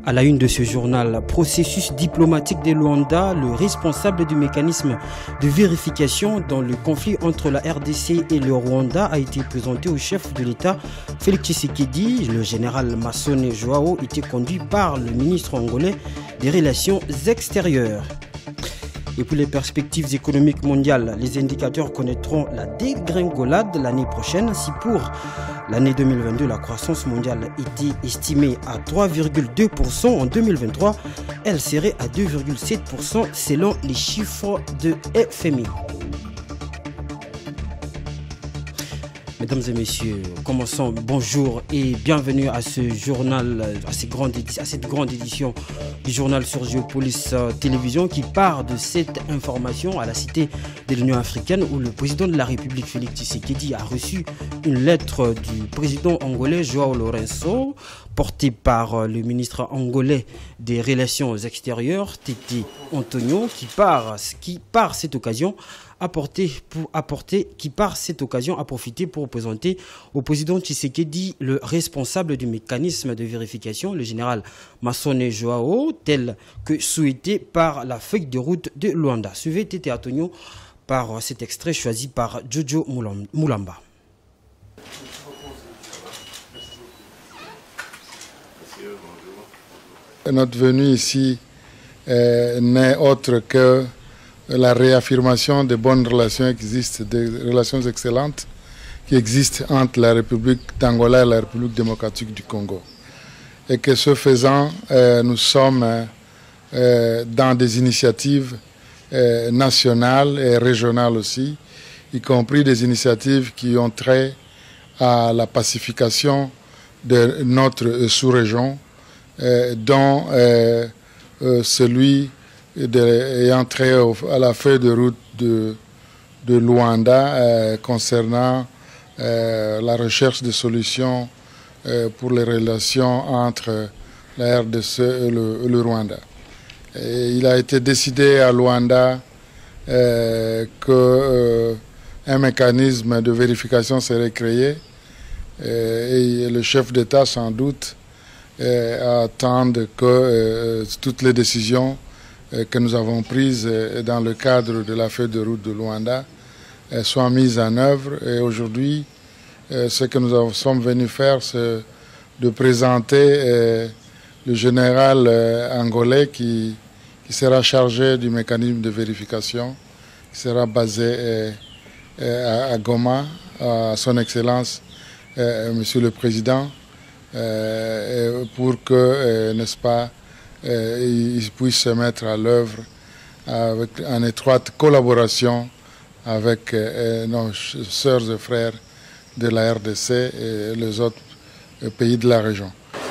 À la une de ce journal, processus diplomatique de Luanda, le responsable du mécanisme de vérification dans le conflit entre la RDC et le Rwanda a été présenté au chef de l'État, Félix Tshisekedi. Le général Masone Joao était conduit par le ministre angolais des Relations extérieures. Et pour les perspectives économiques mondiales, les indicateurs connaîtront la dégringolade l'année prochaine. Si pour l'année 2022, la croissance mondiale était estimée à 3,2% en 2023, elle serait à 2,7% selon les chiffres de FMI. Mesdames et messieurs, commençons. Bonjour et bienvenue à ce journal, à cette grande édition du journal sur Géopolis Télévision qui part de cette information à la cité de l'Union africaine où le président de la République, Félix Tshisekedi, a reçu une lettre du président angolais Joao Lourenço portée par le ministre angolais des Relations extérieures, Tete Antonio, qui par cette occasion a profité pour présenter au président Tshisekedi le responsable du mécanisme de vérification, le général Masone Joao, tel que souhaité par la feuille de route de Luanda. Suivez Tete Antonio par cet extrait choisi par Jojo Moulamba. Notre venue ici n'est autre que la réaffirmation des bonnes relations des relations excellentes qui existent entre la République d'Angola et la République démocratique du Congo. Et que ce faisant, nous sommes dans des initiatives nationales et régionales aussi, y compris des initiatives qui ont trait à la pacification de notre sous-région, dont celui ayant trait à la feuille de route de Luanda concernant la recherche de solutions pour les relations entre la RDC et le Rwanda. Et il a été décidé à Luanda qu'un mécanisme de vérification serait créé et le chef d'État sans doute attend que toutes les décisions que nous avons prises dans le cadre de la feuille de route de Luanda soient mises en œuvre. Et aujourd'hui, ce que nous sommes venus faire, c'est de présenter le général angolais qui sera chargé du mécanisme de vérification, qui sera basé à Goma, à son Excellence, Monsieur le Président, pour que, n'est-ce pas, ils puissent se mettre à l'œuvre en étroite collaboration avec nos sœurs et frères de la RDC et les autres pays de la région.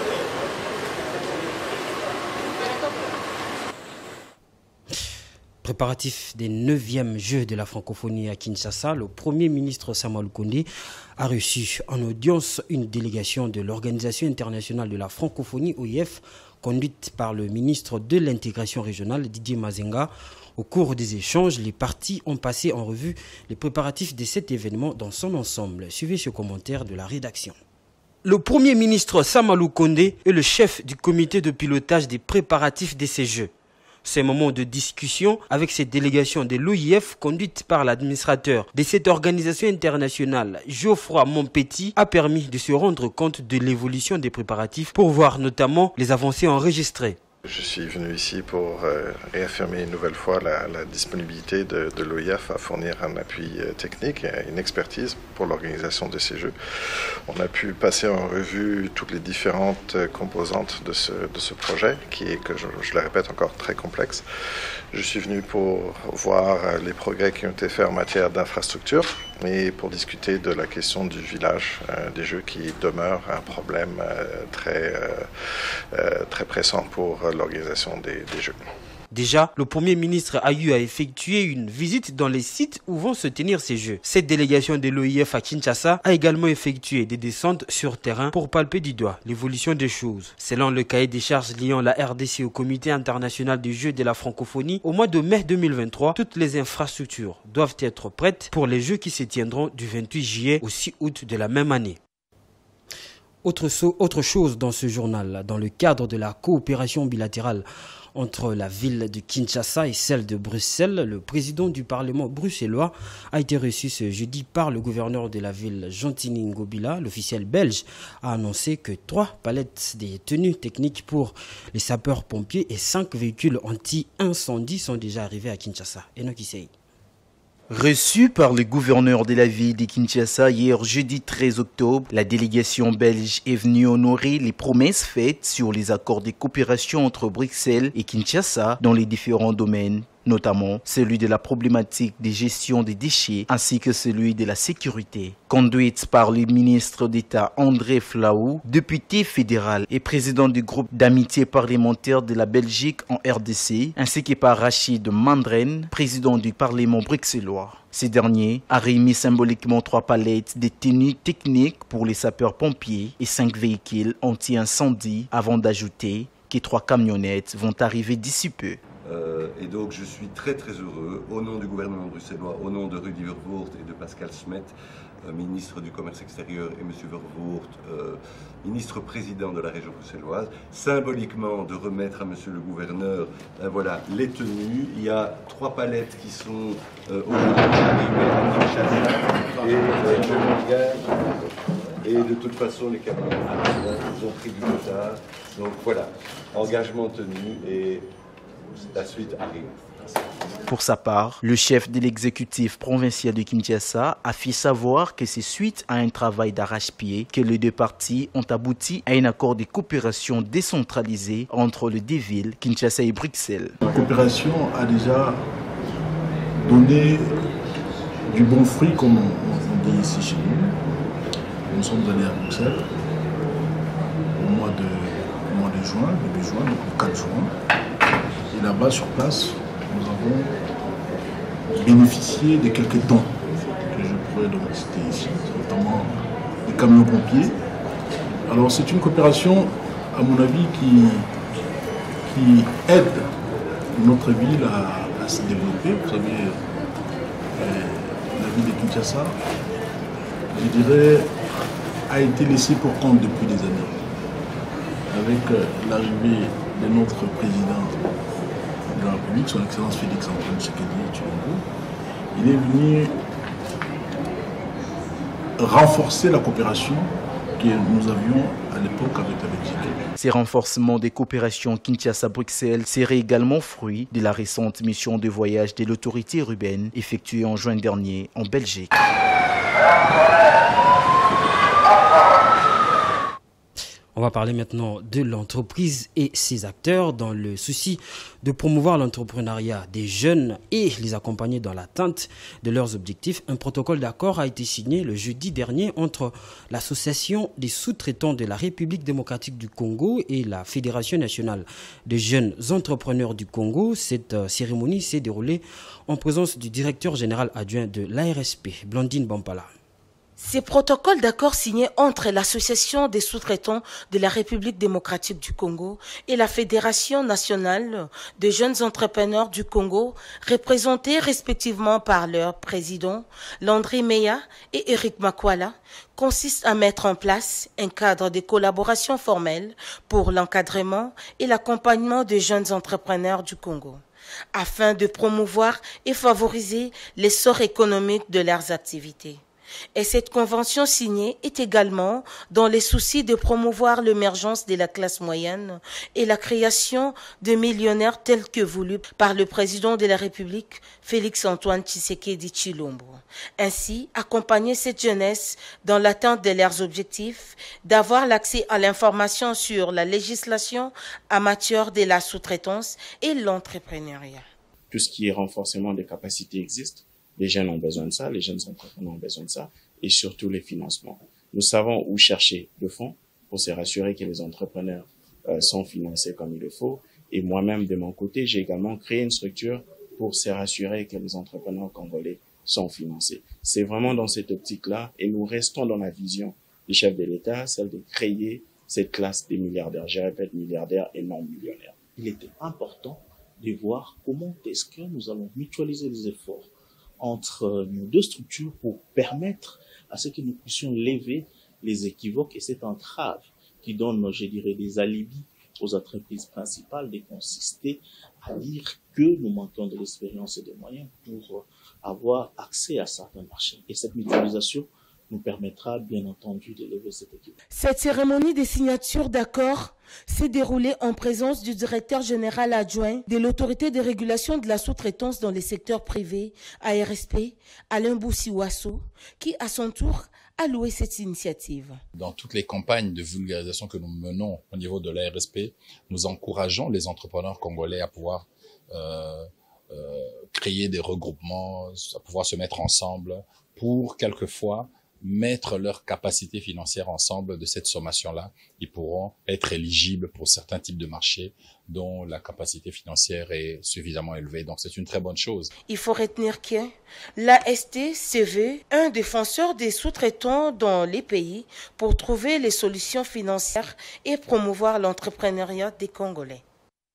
Préparatif des 9e Jeux de la francophonie à Kinshasa, le Premier ministre Sama Lukonde a reçu en audience une délégation de l'Organisation internationale de la francophonie, OIF, conduite par le ministre de l'intégration régionale, Didier Mazenga. Au cours des échanges, les parties ont passé en revue les préparatifs de cet événement dans son ensemble. Suivez ce commentaire de la rédaction. Le Premier ministre Sama Lukonde est le chef du comité de pilotage des préparatifs de ces Jeux. Ces moments de discussion avec cette délégation de l'OIF conduite par l'administrateur de cette organisation internationale, Geoffroy Monpetit, a permis de se rendre compte de l'évolution des préparatifs pour voir notamment les avancées enregistrées. Je suis venu ici pour réaffirmer une nouvelle fois la disponibilité de l'OIF à fournir un appui technique et une expertise pour l'organisation de ces Jeux. On a pu passer en revue toutes les différentes composantes de ce projet qui est, que je le répète, encore très complexe. Je suis venu pour voir les progrès qui ont été faits en matière d'infrastructure et pour discuter de la question du village des Jeux qui demeure un problème très pressant pour l'organisation des Jeux. Déjà, le Premier ministre a eu à effectuer une visite dans les sites où vont se tenir ces Jeux. Cette délégation de l'OIF à Kinshasa a également effectué des descentes sur terrain pour palper du doigt l'évolution des choses. Selon le cahier des charges liant la RDC au Comité international des Jeux de la francophonie, au mois de mai 2023, toutes les infrastructures doivent être prêtes pour les Jeux qui se tiendront du 28 juillet au 6 août de la même année. Autre chose dans ce journal, dans le cadre de la coopération bilatérale entre la ville de Kinshasa et celle de Bruxelles, le président du Parlement bruxellois a été reçu ce jeudi par le gouverneur de la ville, Jean-Tini Ngobila. L'officiel belge a annoncé que 3 palettes des tenues techniques pour les sapeurs-pompiers et 5 véhicules anti-incendie sont déjà arrivés à Kinshasa. Enoch Issei. Reçu par le gouverneur de la ville de Kinshasa hier jeudi 13 octobre, la délégation belge est venue honorer les promesses faites sur les accords de coopération entre Bruxelles et Kinshasa dans les différents domaines, notamment celui de la problématique de gestion des déchets ainsi que celui de la sécurité. Conduite par le ministre d'État André Flahault, député fédéral et président du groupe d'amitié parlementaire de la Belgique en RDC, ainsi que par Rachid Mandren, président du Parlement bruxellois. Ces derniers a remis symboliquement 3 palettes de tenues techniques pour les sapeurs-pompiers et 5 véhicules anti-incendie avant d'ajouter que 3 camionnettes vont arriver d'ici peu. Et donc je suis très heureux, au nom du gouvernement bruxellois, au nom de Rudy Vervoort et de Pascal Smet, ministre du Commerce extérieur, et M. Vervoort, ministre-président de la région bruxelloise, symboliquement de remettre à M. le gouverneur voilà, les tenues. Il y a 3 palettes qui sont aujourd'hui arrivées à Kinshasa et je me regarde. Et de toute façon, les camions ils ont pris du retard. Donc voilà, engagement tenu et la suite arrive. Pour sa part, le chef de l'exécutif provincial de Kinshasa a fait savoir que c'est suite à un travail d'arrache-pied que les 2 parties ont abouti à un accord de coopération décentralisé entre les 2 villes, Kinshasa et Bruxelles. La coopération a déjà donné du bon fruit, comme on dit ici chez nous. Nous sommes allés à Bruxelles au mois de juin, début juin, donc le 4 juin. Et là-bas, sur place, nous avons bénéficié de quelques dons que je pourrais donc citer ici, notamment des camions pompiers. Alors c'est une coopération, à mon avis, qui aide notre ville à se développer. Vous savez, la ville de Kinshasa, je dirais, a été laissée pour compte depuis des années. Avec l'arrivée de notre président de la République, son Excellence Félix Antoine Tshisekedi Tshilombo, il est venu renforcer la coopération que nous avions à l'époque avec la Belgique. Ces renforcements des coopérations Kinshasa-Bruxelles seraient également fruits de la récente mission de voyage de l'autorité urbaine effectuée en juin dernier en Belgique. On va parler maintenant de l'entreprise et ses acteurs dans le souci de promouvoir l'entrepreneuriat des jeunes et les accompagner dans l'atteinte de leurs objectifs. Un protocole d'accord a été signé le jeudi dernier entre l'Association des sous-traitants de la République démocratique du Congo et la Fédération nationale des jeunes entrepreneurs du Congo. Cette cérémonie s'est déroulée en présence du directeur général adjoint de l'ARSP, Blandine Bampala. Ces protocoles d'accord signés entre l'Association des sous-traitants de la République démocratique du Congo et la Fédération nationale des jeunes entrepreneurs du Congo, représentés respectivement par leurs présidents, Landry Meya et Eric Makwala, consistent à mettre en place un cadre de collaboration formelle pour l'encadrement et l'accompagnement des jeunes entrepreneurs du Congo, afin de promouvoir et favoriser l'essor économique de leurs activités. Et cette convention signée est également dans les soucis de promouvoir l'émergence de la classe moyenne et la création de millionnaires tels que voulu par le président de la République, Félix Antoine Tshisekedi Tshilombo. Ainsi, accompagner cette jeunesse dans l'atteinte de leurs objectifs, d'avoir l'accès à l'information sur la législation en matière de la sous-traitance et l'entrepreneuriat. Tout ce qui est renforcement des capacités existe. Les jeunes ont besoin de ça, les jeunes entrepreneurs ont besoin de ça, et surtout les financements. Nous savons où chercher le fonds pour se rassurer que les entrepreneurs sont financés comme il le faut. Et moi-même, de mon côté, j'ai également créé une structure pour se rassurer que les entrepreneurs congolais sont financés. C'est vraiment dans cette optique-là, et nous restons dans la vision du chef de l'État, celle de créer cette classe des milliardaires. Je répète, milliardaires et non millionnaires. Il était important de voir comment est-ce que nous allons mutualiser les efforts entre nos 2 structures pour permettre à ce que nous puissions lever les équivoques et cette entrave qui donne, je dirais, des alibis aux entreprises principales de consister à dire que nous manquons de l'expérience et des moyens pour avoir accès à certains marchés. Et cette mutualisation nous permettra bien entendu de lever cette équipe. Cette cérémonie de signature d'accord s'est déroulée en présence du directeur général adjoint de l'autorité de régulation de la sous-traitance dans les secteurs privés, ARSP, Alain Boussiwasso, qui à son tour a loué cette initiative. Dans toutes les campagnes de vulgarisation que nous menons au niveau de l'ARSP, nous encourageons les entrepreneurs congolais à pouvoir créer des regroupements, à pouvoir se mettre ensemble pour quelquefois mettre leur capacité financière ensemble. De cette sommation-là, ils pourront être éligibles pour certains types de marchés dont la capacité financière est suffisamment élevée. Donc c'est une très bonne chose. Il faut retenir que l'AST se veut un défenseur des sous-traitants dans les pays pour trouver les solutions financières et promouvoir l'entrepreneuriat des Congolais.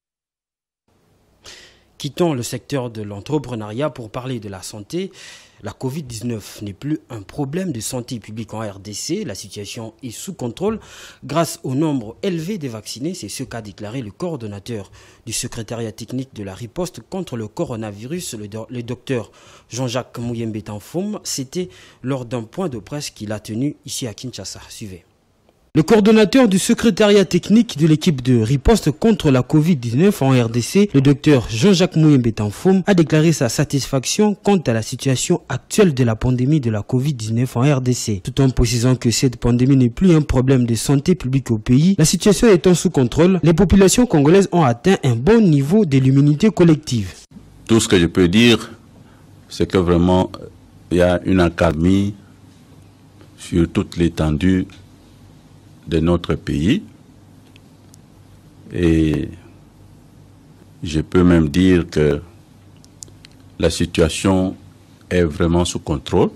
Quittons le secteur de l'entrepreneuriat pour parler de la santé. La Covid-19 n'est plus un problème de santé publique en RDC. La situation est sous contrôle grâce au nombre élevé des vaccinés. C'est ce qu'a déclaré le coordonnateur du secrétariat technique de la riposte contre le coronavirus, le docteur Jean-Jacques Mouyembe Tanfoum. C'était lors d'un point de presse qu'il a tenu ici à Kinshasa. Suivez. Le coordonnateur du secrétariat technique de l'équipe de riposte contre la Covid-19 en RDC, le docteur Jean-Jacques Mouyembe Tanfoum, a déclaré sa satisfaction quant à la situation actuelle de la pandémie de la Covid-19 en RDC. Tout en précisant que cette pandémie n'est plus un problème de santé publique au pays, la situation étant sous contrôle, les populations congolaises ont atteint un bon niveau de l'immunité collective. Tout ce que je peux dire, c'est que vraiment, il y a une accalmie sur toute l'étendue de notre pays, et je peux même dire que la situation est vraiment sous contrôle.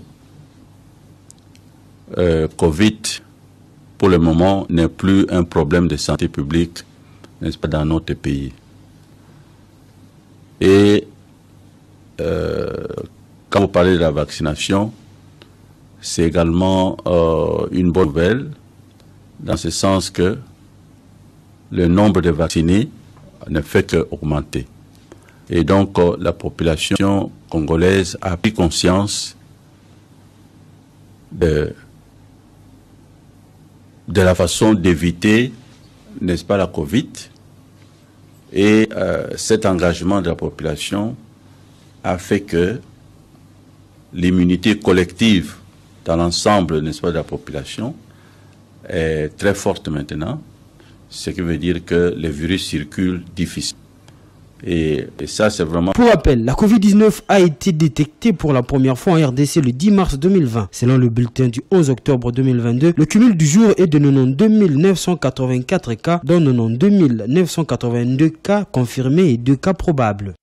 Covid, pour le moment, n'est plus un problème de santé publique, n'est-ce pas, dans notre pays. Et quand vous parlez de la vaccination, c'est également une bonne nouvelle, dans ce sens que le nombre de vaccinés ne fait qu'augmenter. Et donc, la population congolaise a pris conscience de la façon d'éviter, n'est-ce pas, la Covid. Et cet engagement de la population a fait que l'immunité collective dans l'ensemble, n'est-ce pas, de la population est très forte maintenant, ce qui veut dire que le virus circule difficilement. Et ça, c'est vraiment... Pour rappel, la Covid-19 a été détectée pour la première fois en RDC le 10 mars 2020. Selon le bulletin du 11 octobre 2022, le cumul du jour est de 92 984 cas, dont 92 982 cas confirmés et 2 cas probables.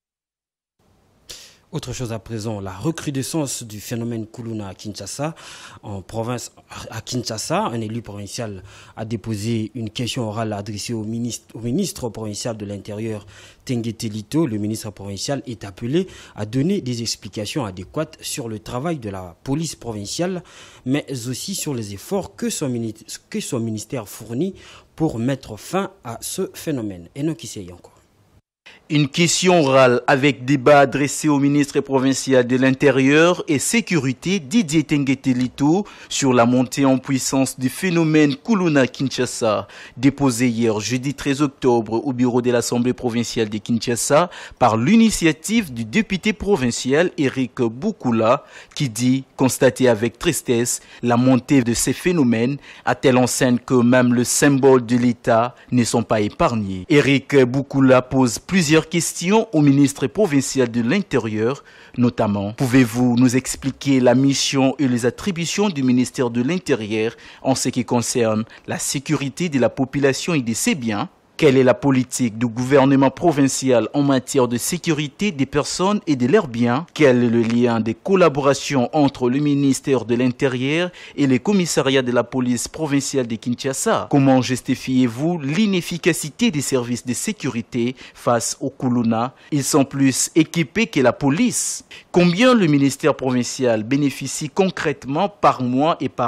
Autre chose à présent, la recrudescence du phénomène Kuluna à Kinshasa. En province, à Kinshasa, un élu provincial a déposé une question orale adressée au ministre provincial de l'Intérieur, Tenguete Lito. Le ministre provincial est appelé à donner des explications adéquates sur le travail de la police provinciale, mais aussi sur les efforts que son ministère fournit pour mettre fin à ce phénomène. Et non, qui sait encore. Une question orale avec débat adressé au ministre provincial de l'Intérieur et Sécurité Didier Tenguete Lito sur la montée en puissance du phénomène Kuluna Kinshasa, déposé hier jeudi 13 octobre au bureau de l'Assemblée provinciale de Kinshasa par l'initiative du député provincial Eric Boukoula qui dit constater avec tristesse la montée de ces phénomènes à telle enseigne que même le symbole de l'État ne sont pas épargnés. Eric Boukoula pose plusieurs questions au ministre provincial de l'Intérieur, notamment, pouvez-vous nous expliquer la mission et les attributions du ministère de l'Intérieur en ce qui concerne la sécurité de la population et de ses biens? Quelle est la politique du gouvernement provincial en matière de sécurité des personnes et de leurs biens? Quel est le lien de collaboration entre le ministère de l'Intérieur et les commissariats de la police provinciale de Kinshasa? Comment justifiez-vous l'inefficacité des services de sécurité face au Kuluna? Ils sont plus équipés que la police. Combien le ministère provincial bénéficie concrètement par mois et par an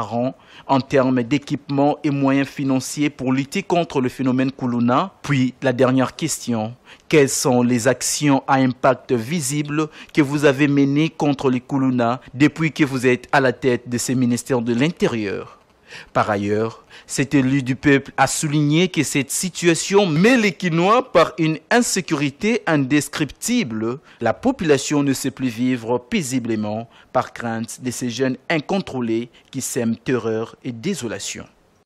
en termes d'équipement et moyens financiers pour lutter contre le phénomène Kuluna? Puis la dernière question, quelles sont les actions à impact visible que vous avez menées contre les Kuluna depuis que vous êtes à la tête de ces ministères de l'Intérieur? Par ailleurs, cet élu du peuple a souligné que cette situation met les Kinois par une insécurité indescriptible. La population ne sait plus vivre paisiblement par crainte de ces jeunes incontrôlés qui sèment terreur et désolation.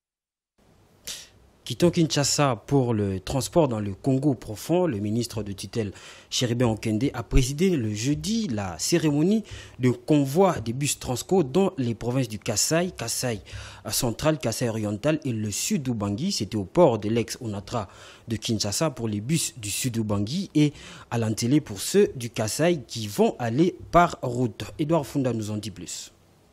Quittons Kinshasa pour le transport dans le Congo profond, le ministre de tutelle Chéribin Okende a présidé le jeudi la cérémonie de convoi des bus Transco dans les provinces du Kasaï, Kasaï central, Kasaï oriental et le sud Ubangi. C'était au port de l'ex-Onatra de Kinshasa pour les bus du sud Ubangi et à l'Antélé pour ceux du Kasaï qui vont aller par route. Edouard Funda nous en dit plus.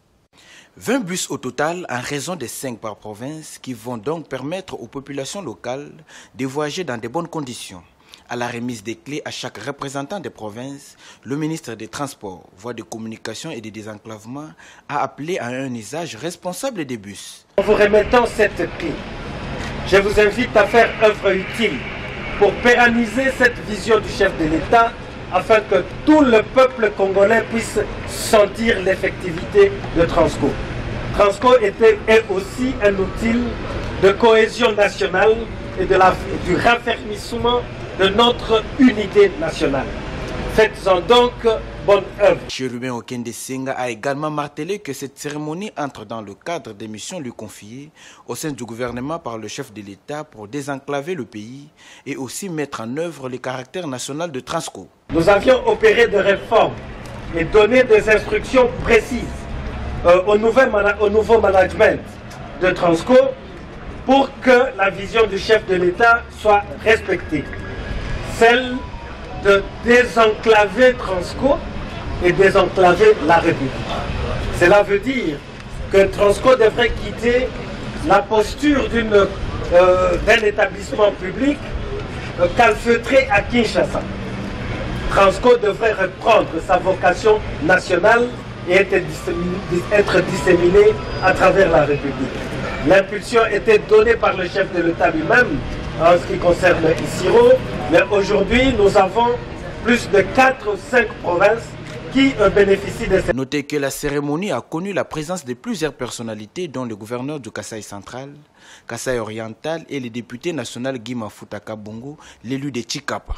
20 bus au total en raison de 5 par province qui vont donc permettre aux populations locales de voyager dans de bonnes conditions. À la remise des clés à chaque représentant des provinces, le ministre des Transports, voies de communication et de désenclavement a appelé à un usage responsable des bus. En vous remettant cette clé, je vous invite à faire œuvre utile pour pérenniser cette vision du chef de l'État afin que tout le peuple congolais puisse sentir l'effectivité de Transco. Transco est aussi un outil de cohésion nationale et du raffermissement de notre unité nationale. Faites-en donc bonne œuvre. Chérubin Okende Senga a également martelé que cette cérémonie entre dans le cadre des missions lui confiées au sein du gouvernement par le chef de l'État pour désenclaver le pays et aussi mettre en œuvre le caractère national de Transco. Nous avions opéré des réformes et donné des instructions précises au nouveau management de Transco pour que la vision du chef de l'État soit respectée. Celle de désenclaver Transco et désenclaver la République. Cela veut dire que Transco devrait quitter la posture d'un établissement public calfeutré à Kinshasa. Transco devrait reprendre sa vocation nationale et être disséminé à travers la République. L'impulsion était donnée par le chef de l'État lui-même en ce qui concerne Isiro, mais aujourd'hui nous avons plus de 4 ou 5 provinces qui bénéficient de cette... Notez que la cérémonie a connu la présence de plusieurs personnalités dont le gouverneur du Kasaï central, Kasaï oriental et le député national Guy Mafuta Kabongo, l'élu de Chikapa.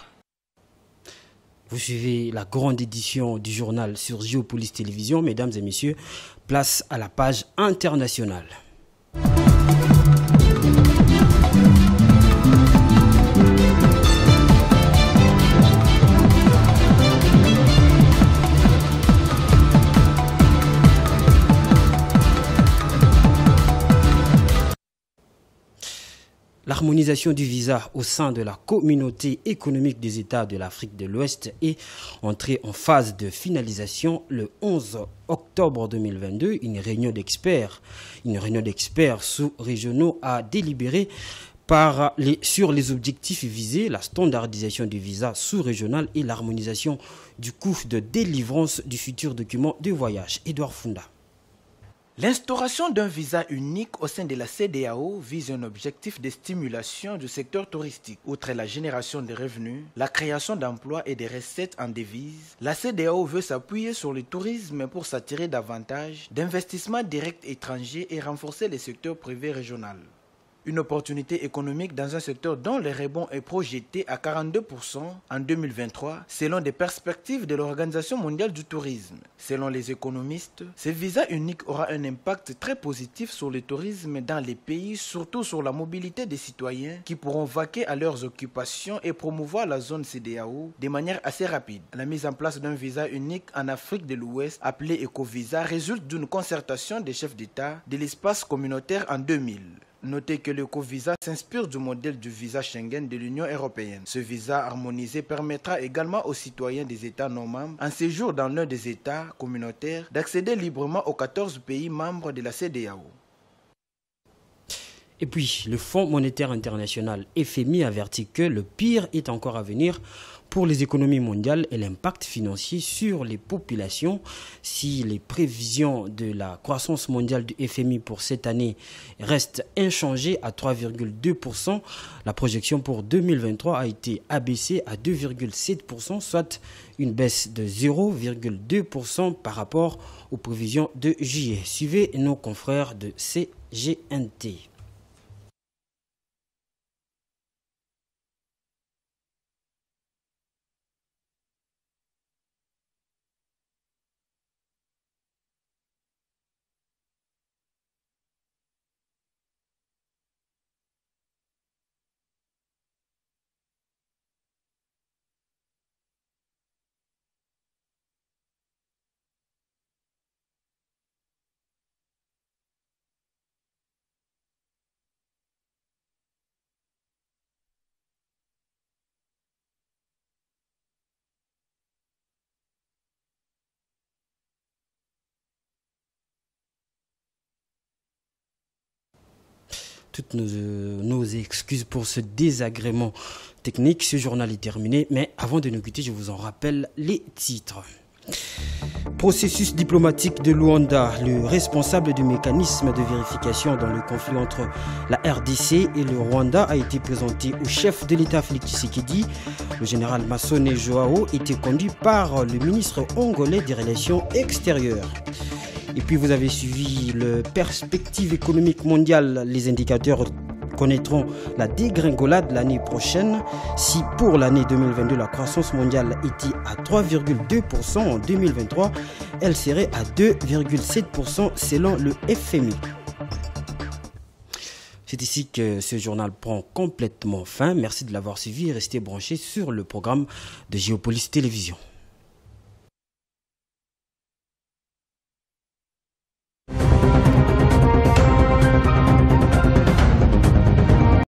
Vous suivez la grande édition du journal sur Géopolis Télévision. Mesdames et messieurs, place à la page internationale. L'harmonisation du visa au sein de la communauté économique des États de l'Afrique de l'Ouest est entrée en phase de finalisation le 11 octobre 2022. Une réunion d'experts sous-régionaux a délibéré sur les objectifs visés, la standardisation du visa sous-régional et l'harmonisation du coût de délivrance du futur document de voyage. Edouard Funda. L'instauration d'un visa unique au sein de la CEDEAO vise un objectif de stimulation du secteur touristique. Outre la génération de revenus, la création d'emplois et de recettes en devises, la CEDEAO veut s'appuyer sur le tourisme pour s'attirer davantage d'investissements directs étrangers et renforcer le secteur privé régional. Une opportunité économique dans un secteur dont le rebond est projeté à 42% en 2023, selon des perspectives de l'Organisation mondiale du tourisme. Selon les économistes, ce visa unique aura un impact très positif sur le tourisme dans les pays, surtout sur la mobilité des citoyens qui pourront vaquer à leurs occupations et promouvoir la zone CEDEAO de manière assez rapide. La mise en place d'un visa unique en Afrique de l'Ouest, appelé Ecovisa, résulte d'une concertation des chefs d'État de l'espace communautaire en 2000. Notez que l'Ecovisa s'inspire du modèle du visa Schengen de l'Union européenne. Ce visa harmonisé permettra également aux citoyens des États non-membres en séjour dans l'un des États communautaires d'accéder librement aux 14 pays membres de la CEDEAO. Et puis, le Fonds monétaire international FMI avertit que le pire est encore à venir pour les économies mondiales et l'impact financier sur les populations. Si les prévisions de la croissance mondiale du FMI pour cette année restent inchangées à 3,2%, la projection pour 2023 a été abaissée à 2,7%, soit une baisse de 0,2% par rapport aux prévisions de juillet. Suivez nos confrères de CGNT. Toutes nos excuses pour ce désagrément technique. Ce journal est terminé, mais avant de nous quitter, je vous en rappelle les titres. Processus diplomatique de Luanda, le responsable du mécanisme de vérification dans le conflit entre la RDC et le Rwanda a été présenté au chef de l'État Félix Tshisekedi. Le général Masone Joao était conduit par le ministre congolais des Relations extérieures. Et puis vous avez suivi le perspective économique mondiale. Les indicateurs connaîtront la dégringolade l'année prochaine. Si pour l'année 2022, la croissance mondiale était à 3,2%, en 2023, elle serait à 2,7% selon le FMI. C'est ici que ce journal prend complètement fin. Merci de l'avoir suivi et restez branchés sur le programme de Géopolis Télévision.